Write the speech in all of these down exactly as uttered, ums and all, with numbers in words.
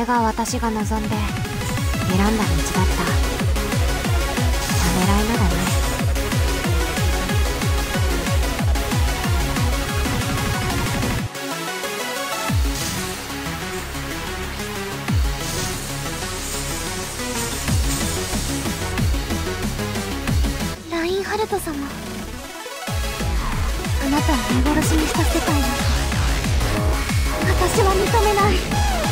れが私が望んで選んだ道だった。ためらいなどない。 ラインハルト様、あなたを見殺しにした世界なんて私は認めない。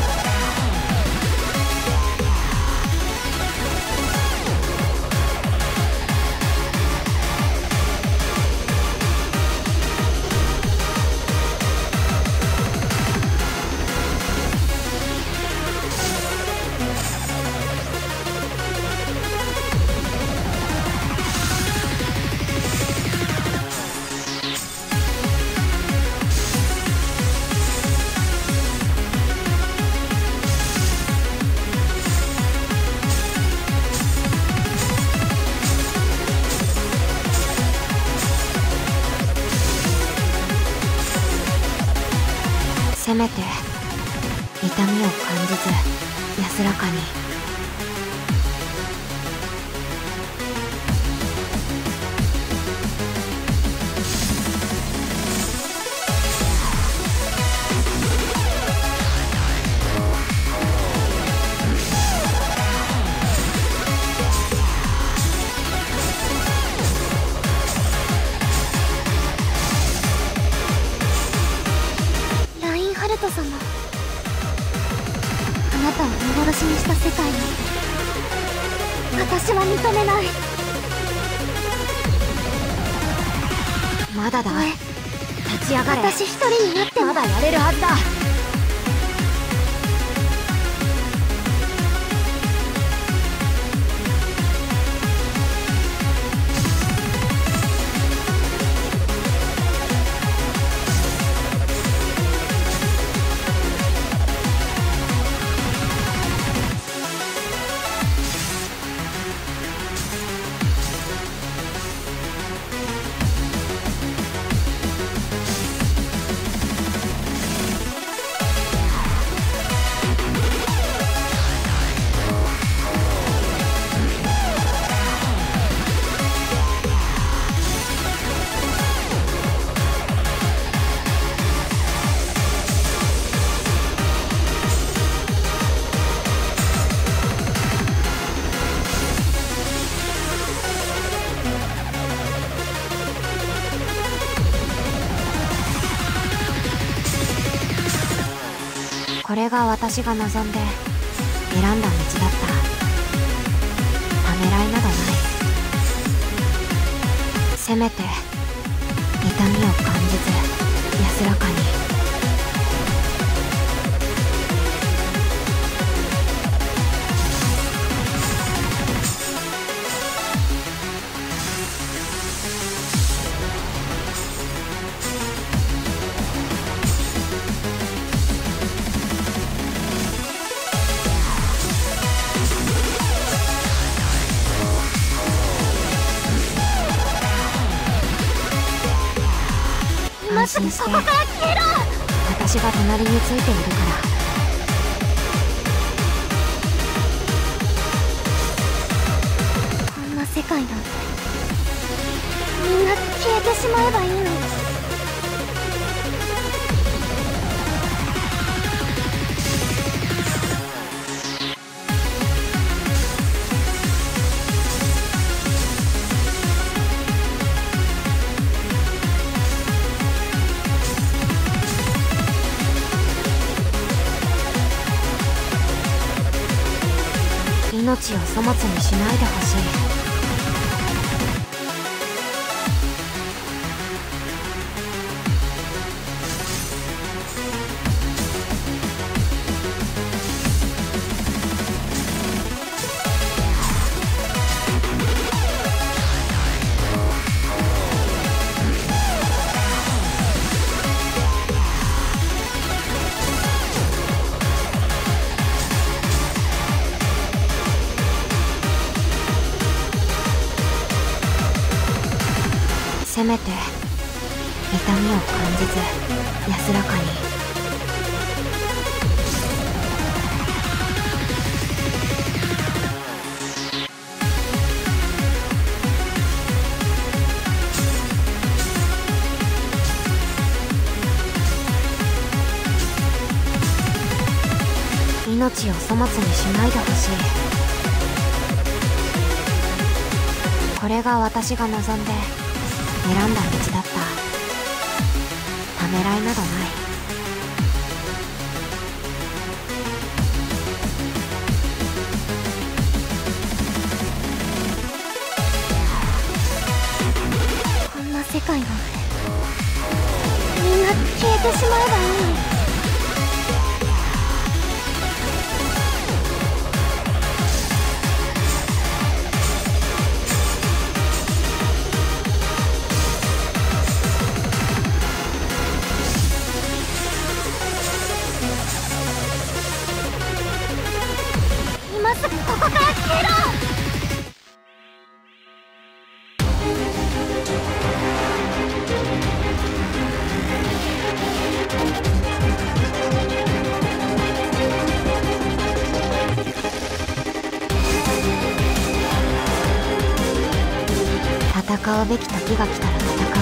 せめて痛みを感じず安らかに。 ハルト様、あなたを見殺しにした世界なんて私は認めない。 まだだ。立ち上がれ。 私一人になってもまだやれるはずだ。これが私が望んで選んだ道だった。ためらいなどない。せめて痛みを感じず安らかに。安心して。 ここから消えろ。 私が隣についているから。 こんな世界なんてみんな消えてしまえばいいのに。 命を粗末にしないでほしい。せめて痛みを感じず安らかに。 命を粗末にしないでほしい。これが私が望んで選んだ道だった。ためらいなどない。 こんな世界のみんな消えてしまえばいい。今すぐここから消えろ。 戦うべき時が来たら戦うよ。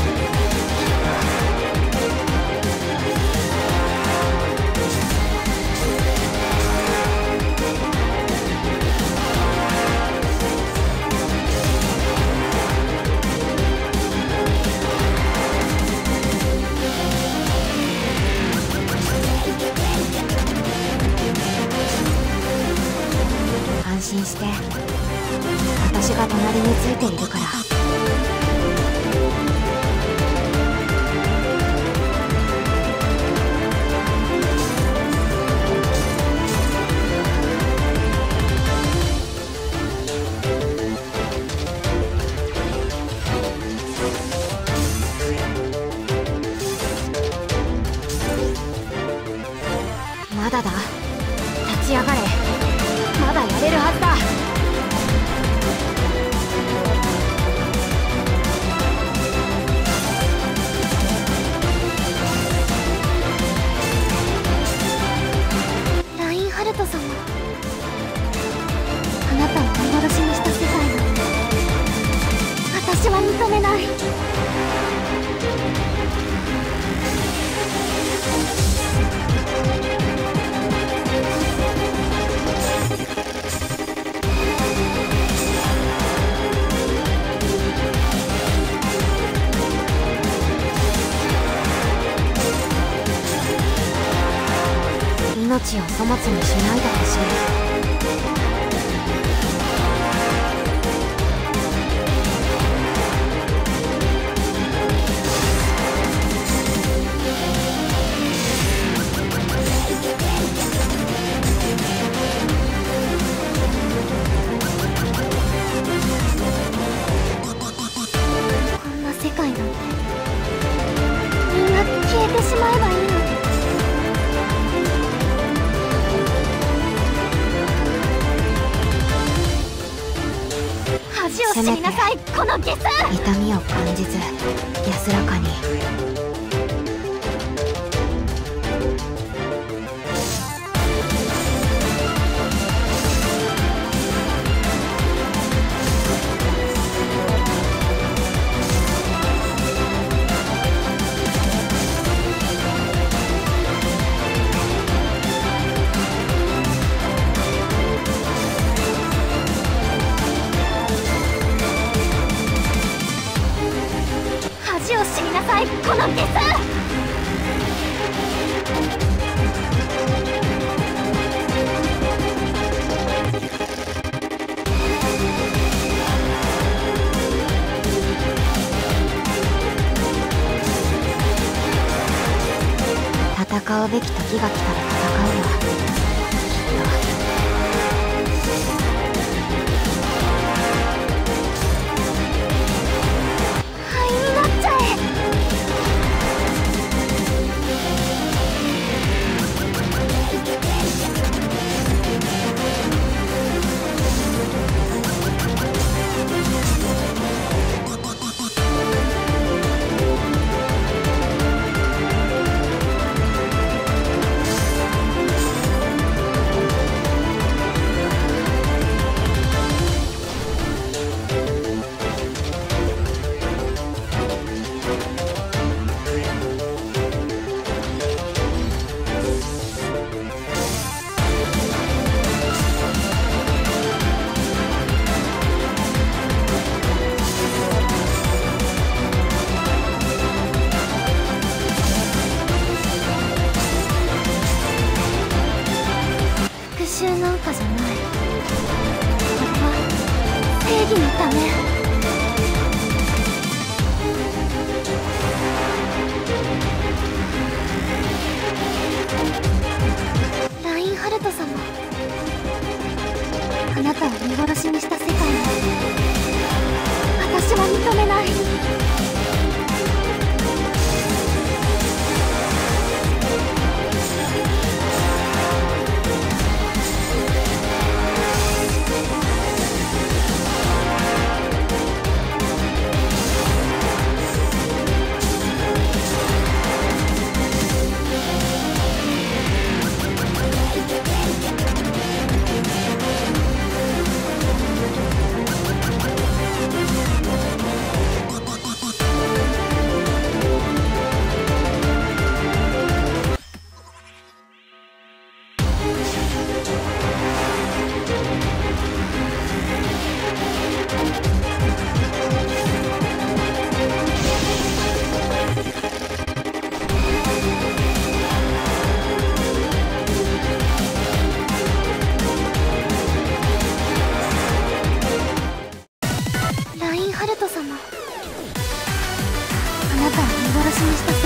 安心して、私が隣についているから。まだだ。立ち上がれ。まだやれるはずだ。 ラインハルト様、あなたを幻にした世界なんて私は認めない。 命を粗末にしないでほしい。 こんな世界なんてみんな消えてしまえばいいのに。恥を知りなさい、このゲス。 痛みを感じず安らかに。 恥を知りなさい、このゲス。 戦うべき時が来たら戦うよ。 灰になっちゃえ。 義のため。ラインハルト様、あなたを見殺しにした世界を私は認めない。ラインハルト様、あなたを見殺しにした